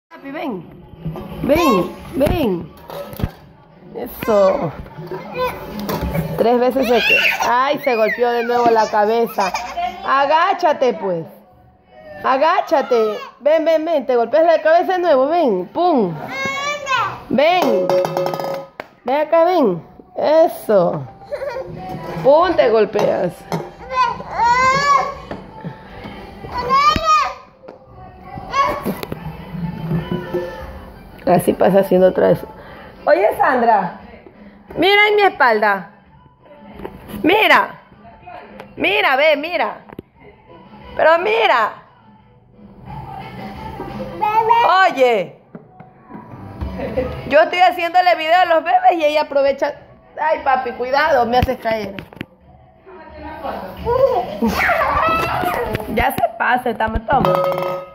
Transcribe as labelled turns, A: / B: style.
A: Papi, ven. Ven, ven. Eso. 3 veces se quedó. Ay, se golpeó de nuevo la cabeza. Agáchate, pues. Agáchate. Ven, ven, ven. Te golpeas la cabeza de nuevo. Ven. Pum. Ven. Ven acá, ven. Eso. Pum, te golpeas. Así pasa haciendo otra vez. Oye, Sandra, mira en mi espalda. Mira. Mira, ve, mira. Pero mira. Oye. Yo estoy haciéndole video a los bebés y ella aprovecha. Ay, papi, cuidado, me haces caer. Ya se pasa, toma.